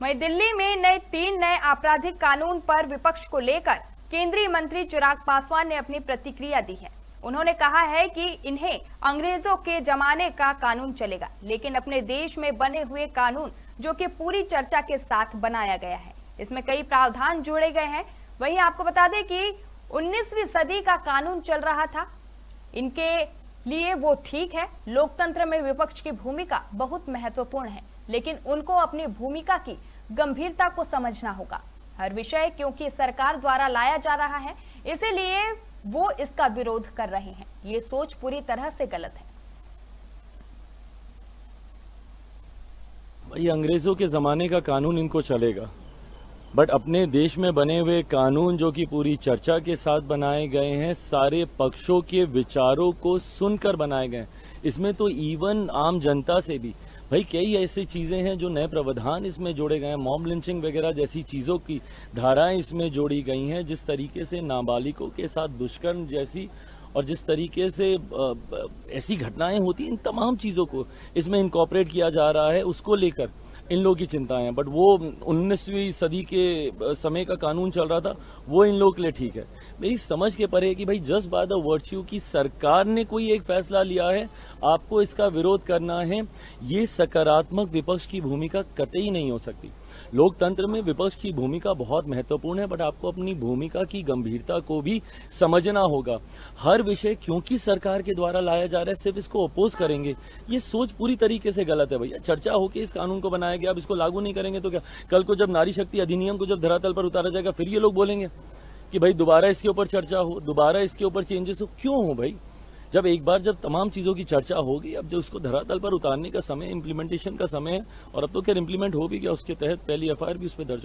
वहीं दिल्ली में तीन नए आपराधिक कानून पर विपक्ष को लेकर केंद्रीय मंत्री चिराग पासवान ने अपनी प्रतिक्रिया दी है। उन्होंने कहा है कि इन्हें अंग्रेजों के जमाने का कानून चलेगा, लेकिन अपने देश में बने हुए कानून जो कि पूरी चर्चा के साथ बनाया गया है, इसमें कई प्रावधान जोड़े गए हैं। वहीं आपको बता दें कि 19वीं सदी का कानून चल रहा था, इनके लिए वो ठीक है। लोकतंत्र में विपक्ष की भूमिका बहुत महत्वपूर्ण है, लेकिन उनको अपनी भूमिका की गंभीरता को समझना होगा। हर विषय क्योंकि सरकार द्वारा लाया जा रहा है, इसीलिए वो इसका विरोध कर रहे हैं। ये सोच पूरी तरह से गलत है। भाई, अंग्रेजों के जमाने का कानून इनको चलेगा, बट अपने देश में बने हुए कानून जो कि पूरी चर्चा के साथ बनाए गए हैं, सारे पक्षों के विचारों को सुनकर बनाए गए हैं। इसमें तो इवन आम जनता से भी भाई कई ऐसी चीजें हैं जो नए प्रावधान इसमें जोड़े गए हैं। मॉब लिंचिंग वगैरह जैसी चीजों की धाराएं इसमें जोड़ी गई हैं। जिस तरीके से नाबालिगों के साथ दुष्कर्म जैसी और जिस तरीके से ऐसी घटनाएं होती हैं, इन तमाम चीज़ों को इसमें इनकॉर्पोरेट किया जा रहा है। उसको लेकर इन लोगों की चिंताएं हैं, बट वो 19वीं सदी के समय का कानून चल रहा था, वो इन लोगों के लिए ठीक है। मेरी समझ के परे है कि भाई जस्ट बाय द वर्च्यू की सरकार ने कोई एक फैसला लिया है, आपको इसका विरोध करना है, ये सकारात्मक विपक्ष की भूमिका कतई नहीं हो सकती। लोकतंत्र में विपक्ष की भूमिका बहुत महत्वपूर्ण है, बट आपको अपनी भूमिका की गंभीरता को भी समझना होगा। हर विषय क्योंकि सरकार के द्वारा लाया जा रहा है सिर्फ इसको अपोज करेंगे, ये सोच पूरी तरीके से गलत है। भैया, चर्चा होकर इस कानून को बनाया गया, अब इसको लागू नहीं करेंगे तो क्या कल को जब नारी शक्ति अधिनियम को जब धरातल पर उतारा जाएगा, फिर ये लोग बोलेंगे कि भाई दोबारा इसके ऊपर चर्चा हो, दोबारा इसके ऊपर चेंजेस हो। क्यों हो भाई? जब एक बार जब तमाम चीज़ों की चर्चा होगी, अब जो उसको धरातल पर उतारने का समय, इम्प्लीमेंटेशन का समय है, और अब तो खैर इम्प्लीमेंट हो भी गया, उसके तहत पहली एफआईआर भी उस पर दर्ज